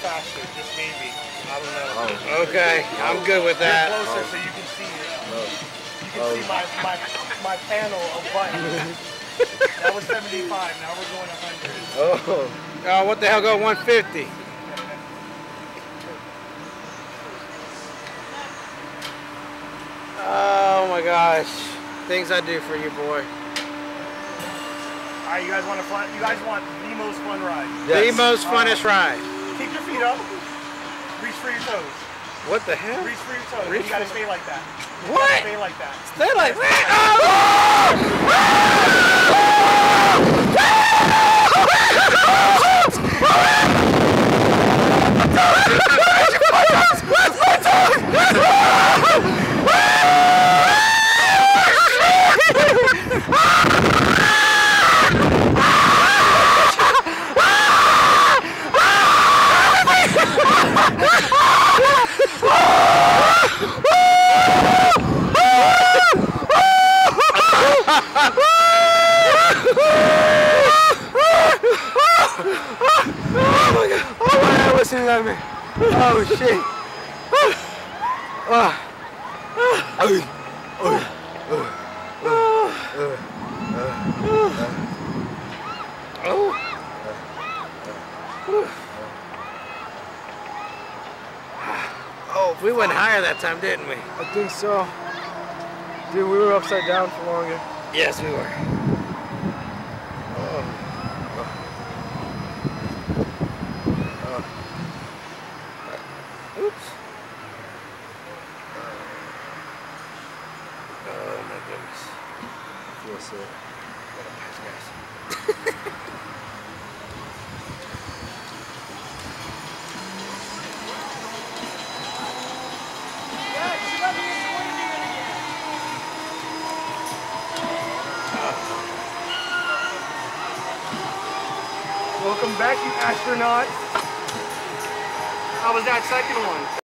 faster, just maybe. I don't know. Oh. Okay, I'm good with that. Get closer so you can see it. You can see my panel of buttons. That was 75. Now we're going 100. Oh, what the hell? Go 150. Oh my gosh, things I do for you, boy. All right, you guys want fun? You guys want the most fun ride? Yes. The most funnest ride. Keep your feet up. Reach for your toes. What the hell? Reach for your toes. You gotta stay like that. What? Stay like that. Stay like that. Listen to me. Oh shit. Oh, we went higher that time, didn't we? I think so. Dude, we were upside down for longer. Yes, we were. Oops. Oh my goodness. I feel sick. Welcome back, you astronauts. How was that second one?